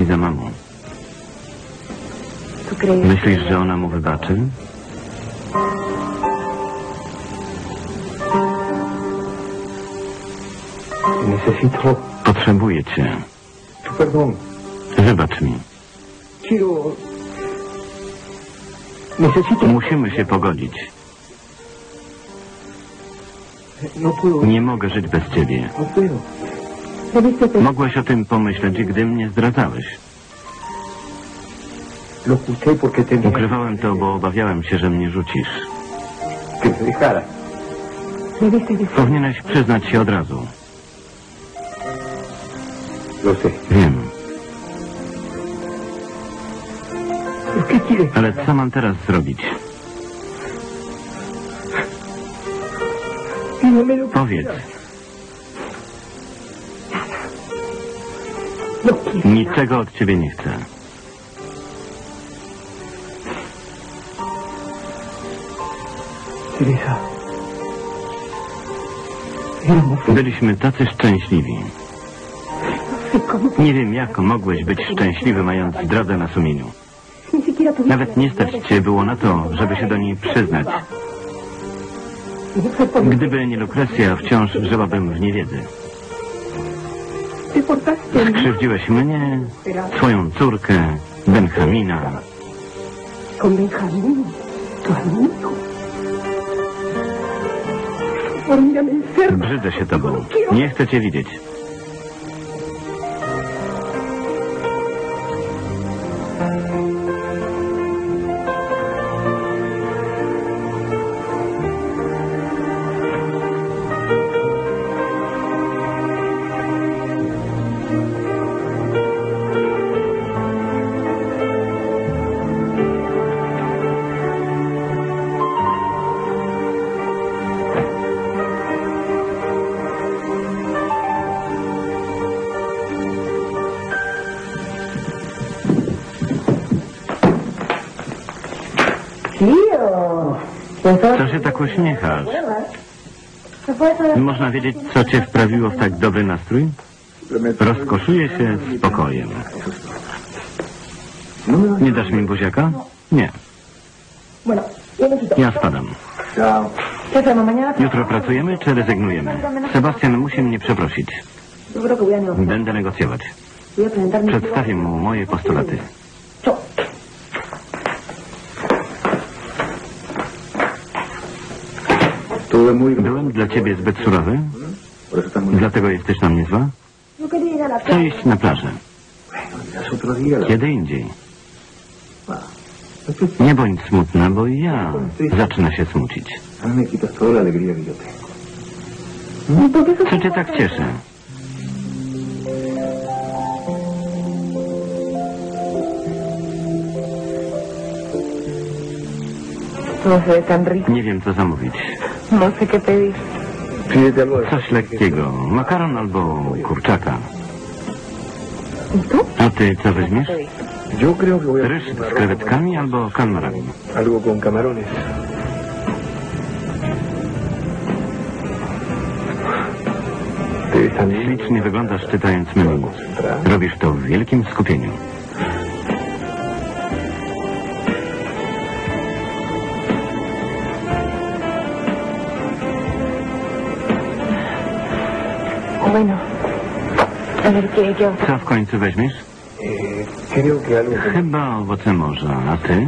za mamą. Myślisz, że ona mu wybaczy? Potrzebuję cię. Wybacz mi. Musimy się pogodzić. Nie mogę żyć bez ciebie. Mogłeś o tym pomyśleć, gdy mnie zdradzałeś. Ukrywałem to, bo obawiałem się, że mnie rzucisz. Powinieneś przyznać się od razu. Wiem. Ale co mam teraz zrobić? Powiedz. Niczego od ciebie nie chcę. Byliśmy tacy szczęśliwi. Nie wiem, jak mogłeś być szczęśliwy, mając zdradę na sumieniu. Nawet nie stać cię było na to, żeby się do niej przyznać. Gdyby nie Lukrecja, wciąż żyłabym w niewiedzy. Skrzywdziłeś mnie, swoją córkę, Benjamina. Brzydzę się tobą. Nie chcę cię widzieć. Co się tak uśmiechasz? Można wiedzieć, co cię wprawiło w tak dobry nastrój? Rozkoszuję się spokojem. Nie dasz mi buziaka? Nie. Ja spadam. Jutro pracujemy, czy rezygnujemy? Sebastian musi mnie przeprosić. Będę negocjować. Przedstawię mu moje postulaty. Byłem dla ciebie zbyt surowy? Dlatego jesteś na mnie zła? Chcę iść na plażę. Kiedy indziej. Nie bądź smutna, bo i ja zaczyna się smucić. Co cię tak cieszy? Nie wiem, co zamówić. Coś lekkiego. Makaron albo kurczaka. A ty co weźmiesz? Ryż z krewetkami albo kalmarami. Ślicznie wyglądasz, czytając menu. Robisz to w wielkim skupieniu. Co w końcu weźmiesz? Chyba owoce morza, a ty?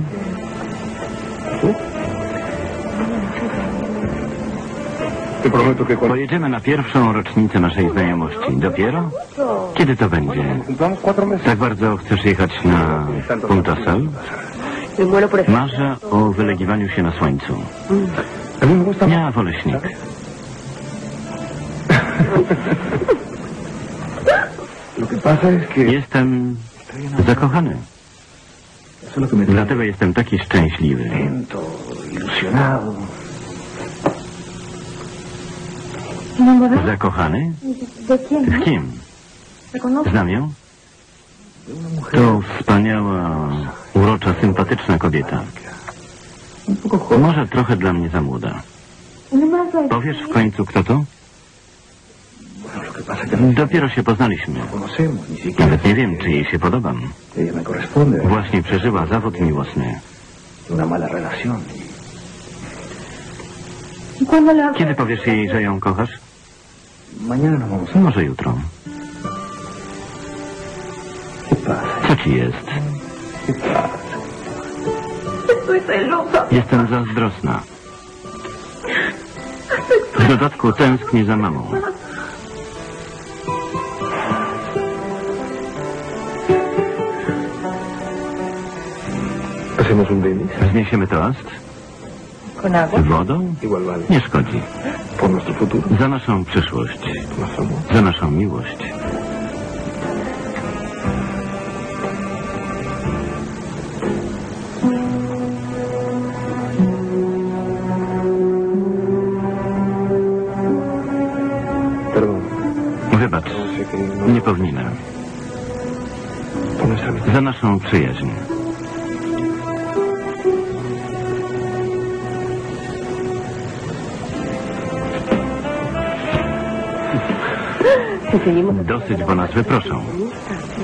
Pojedziemy na pierwszą rocznicę naszej znajomości. Dopiero? Kiedy to będzie? Tak bardzo chcesz jechać na Punta Sal? Marzę o wylegiwaniu się na słońcu. Ja wolę śnieg. Jestem zakochany. Dlatego jestem taki szczęśliwy. Zakochany? W kim? Znam ją? To wspaniała, urocza, sympatyczna kobieta. Może trochę dla mnie za młoda. Powiesz w końcu, kto to? Dopiero się poznaliśmy. Nawet nie wiem, czy jej się podobam. Właśnie przeżyła zawód miłosny. Kiedy powiesz jej, że ją kochasz? Może jutro. Co ci jest? Jestem zazdrosna. W dodatku tęsknię za mamą. Zniesiemy toast? Wodą? Nie szkodzi. Za naszą przyszłość. Za naszą miłość. Wybacz, nie powinienem. Za naszą przyjaźń. Dosyć, bo nas wyproszą.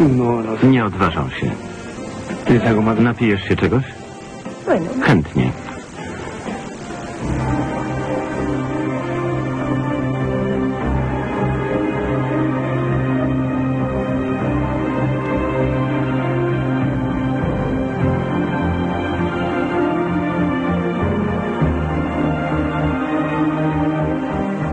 Nie odważą się. Napijesz się czegoś? Chętnie.